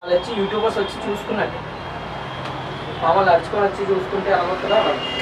వాళ్ళు వచ్చి యూట్యూబర్స్ వచ్చి చూసుకున్నట్టు మామూలు నడుచుకొని వచ్చి చూసుకుంటే అనుకుంటుందా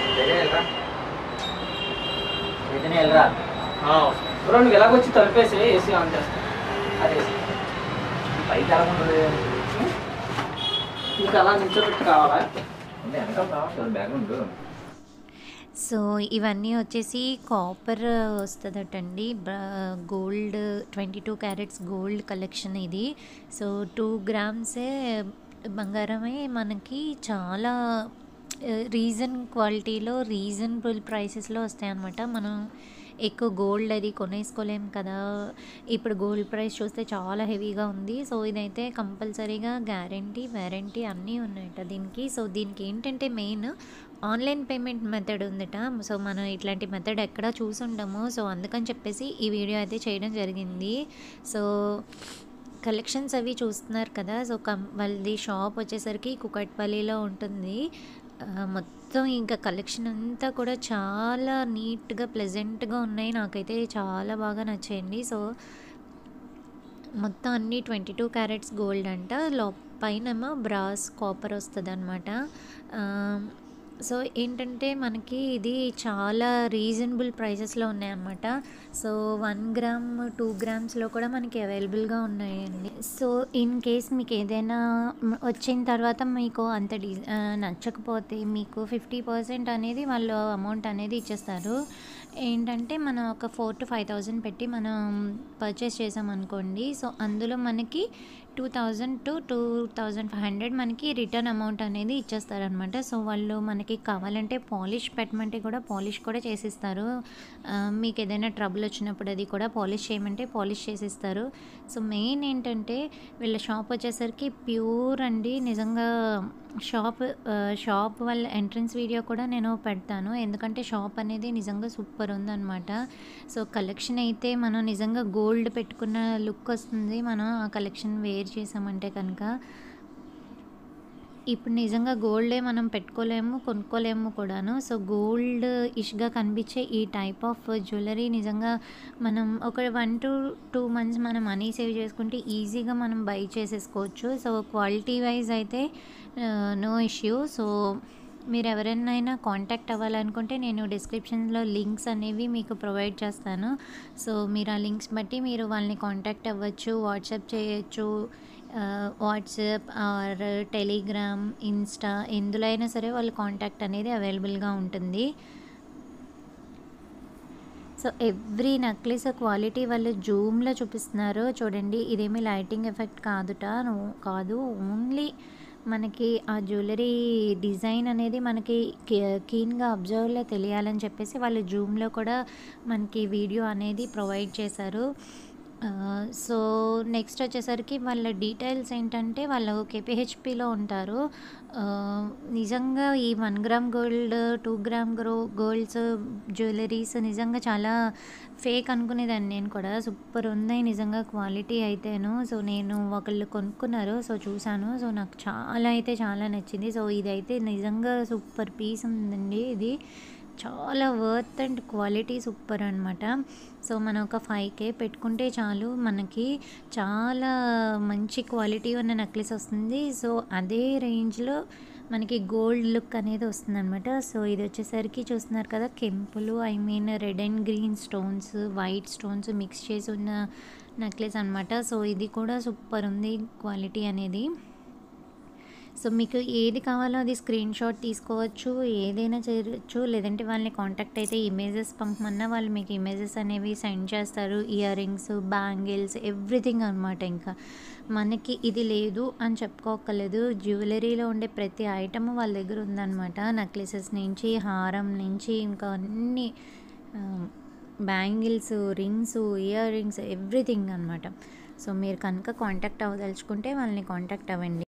వెళ్ళరా బ్రో నువ్వు ఎలాగొచ్చి తలిపేసి ఏసీ ఆన్ చేస్తా అదే బయట ఎలా ఉంటుంది నీకు అలా నిల్చోబెట్టి కావాలా బ్యాక్గ్రౌండ్. సో ఇవన్నీ వచ్చేసి కాపర్ వస్తుందటండి. గోల్డ్ 22 క్యారెట్స్ గోల్డ్ కలెక్షన్ ఇది. సో 2 గ్రామ్సే బంగారమే మనకి చాలా క్వాలిటీలో రీజనబుల్ ప్రైసెస్లో వస్తాయన్నమాట. మనం ఎక్కువ గోల్డ్ అది కొనేసుకోలేం కదా. ఇప్పుడు గోల్డ్ ప్రైస్ చూస్తే చాలా హెవీగా ఉంది. సో ఇదైతే కంపల్సరీగా వారంటీ అన్నీ ఉన్నాయట దీనికి. సో దీనికి ఏంటంటే మెయిన్ ఆన్లైన్ పేమెంట్ మెథడ్ ఉందట. సో మనం ఇట్లాంటి మెథడ్ ఎక్కడా చూసుండము. సో అందుకని చెప్పేసి ఈ వీడియో అయితే చేయడం జరిగింది. సో కలెక్షన్స్ అవి చూస్తున్నారు కదా. సో వాళ్ళది షాప్ వచ్చేసరికి కుకట్పల్లిలో ఉంటుంది. మొత్తం ఇంకా కలెక్షన్ అంతా కూడా చాలా నీట్గా ప్లెజెంట్గా ఉన్నాయి. నాకైతే చాలా బాగా నచ్చాయండి. సో మొత్తం అన్నీ 22 క్యారెట్స్ గోల్డ్ అంట. పైనేమో బ్రాస్ కాపర్ వస్తుంది అనమాట. సో ఏంటంటే మనకి ఇది చాలా రీజనబుల్ ప్రైసెస్లో ఉన్నాయన్నమాట. సో 1 గ్రామ్ 2 గ్రామ్స్లో కూడా మనకి అవైలబుల్గా ఉన్నాయండి. సో ఇన్ కేస్ మీకు ఏదైనా వచ్చిన తర్వాత మీకు అంత నచ్చకపోతే మీకు 50% అనేది వాళ్ళు అమౌంట్ అనేది ఇచ్చేస్తారు. ఏంటంటే మనం ఒక 4,000 to 5,000 పెట్టి మనం పర్చేస్ చేసామనుకోండి. సో అందులో మనకి 2,000 to 2,500 మనకి రిటర్న్ అమౌంట్ అనేది ఇచ్చేస్తారనమాట. సో వాళ్ళు మనకి కావాలంటే పాలిష్ పెట్టమంటే కూడా పాలిష్ కూడా చేసిస్తారు. మీకు ఏదైనా ట్రబుల్ వచ్చినప్పుడు అది కూడా పాలిష్ చేయమంటే పాలిష్ చేసిస్తారు. సో మెయిన్ ఏంటంటే వీళ్ళ షాప్ వచ్చేసరికి ప్యూర్ అండి. నిజంగా షాప్ వాళ్ళ ఎంట్రన్స్ వీడియో కూడా నేను పెడతాను. ఎందుకంటే షాప్ అనేది నిజంగా సూపర్ ఉందన్నమాట. సో కలెక్షన్ అయితే మనం నిజంగా గోల్డ్ పెట్టుకున్న లుక్ వస్తుంది మనం ఆ కలెక్షన్ వేర్ చేసామంటే కనుక. ఇప్పుడు నిజంగా గోల్డే మనం పెట్టుకోలేము, కొనుక్కోలేము కూడాను. సో గోల్డ్ ఇష్గా కనిపించే ఈ టైప్ ఆఫ్ జ్యువెలరీ నిజంగా మనం ఒక 1 to 2 months మనం మనీ సేవ్ చేసుకుంటే ఈజీగా మనం బై చేసేసుకోవచ్చు. సో క్వాలిటీ వైజ్ అయితే నో ఇష్యూ. సో మీరు ఎవరైనా కాంటాక్ట్ అవ్వాలనుకుంటే నేను డిస్క్రిప్షన్లో లింక్స్ అనేవి మీకు ప్రొవైడ్ చేస్తాను. సో మీరు ఆ లింక్స్ బట్టి మీరు వాళ్ళని కాంటాక్ట్ అవ్వచ్చు, వాట్సాప్ చేయొచ్చు. వాట్సాప్ ఆర్ టెలిగ్రామ్, ఇన్స్టా ఎందులో అయినా సరే వాళ్ళ కాంటాక్ట్ అనేది అవైలబుల్గా ఉంటుంది. సో ఎవ్రీ నెక్లెస్ క్వాలిటీ వాళ్ళు జూమ్లో చూపిస్తున్నారు చూడండి. ఇదేమీ లైటింగ్ ఎఫెక్ట్ కాదు, ఓన్లీ మనకి ఆ జ్యువెలరీ డిజైన్ అనేది మనకి కీన్గా అబ్జర్వ్లో తెలియాలని చెప్పేసి వాళ్ళు జూమ్లో కూడా మనకి వీడియో అనేది ప్రొవైడ్ చేశారు. సో నెక్స్ట్ వచ్చేసరికి వాళ్ళ డీటెయిల్స్ ఏంటంటే వాళ్ళు కేపీహెచ్పిలో ఉంటారు. నిజంగా ఈ 1 gram gold 2 gram golds jewelleries నిజంగా చాలా ఫేక్ అనుకునేదాన్ని నేను కూడా. సూపర్ ఉన్నాయి నిజంగా క్వాలిటీ అయితేను. సో నేను ఒకళ్ళు కొనుక్కున్నారు, సో చూశాను. సో నాకు చాలా నచ్చింది. సో ఇదైతే నిజంగా సూపర్ పీస్ ఉందండి. ఇది చాలా వర్త్ అండ్ క్వాలిటీ సూపర్ అనమాట. సో మనం ఒక 5K పెట్టుకుంటే చాలు, మనకి చాలా మంచి క్వాలిటీ ఉన్న నెక్లెస్ వస్తుంది. సో అదే రేంజ్లో మనకి గోల్డ్ లుక్ అనేది వస్తుంది అనమాట. సో ఇది వచ్చేసరికి చూస్తున్నారు కదా, కెంపులు red and green stones, white stones mix చేసి ఉన్న నెక్లెస్ అనమాట. సో ఇది కూడా సూపర్ ఉంది క్వాలిటీ అనేది. సో మీకు ఏది కావాలో అది స్క్రీన్ షాట్ తీసుకోవచ్చు, ఏదైనా చేయొచ్చు. లేదంటే వాళ్ళని కాంటాక్ట్ అయితే ఇమేజెస్ పంపమన్నా వాళ్ళు మీకు ఇమేజెస్ అనేవి సెండ్ చేస్తారు. ఇయర్ రింగ్స్, బ్యాంగిల్స్, ఎవ్రీథింగ్ అనమాట. ఇంకా మనకి ఇది లేదు అని చెప్పుకోకలేదు. జ్యువెలరీలో ఉండే ప్రతి ఐటమ్ వాళ్ళ దగ్గర ఉందన్నమాట. నెక్లెసెస్ నుంచి, హారం నుంచి, ఇంకా అన్ని bangles, rings, ear rings, everything అనమాట. సో మీరు కనుక కాంటాక్ట్ అవ్వదలుచుకుంటే వాళ్ళని కాంటాక్ట్ అవ్వండి.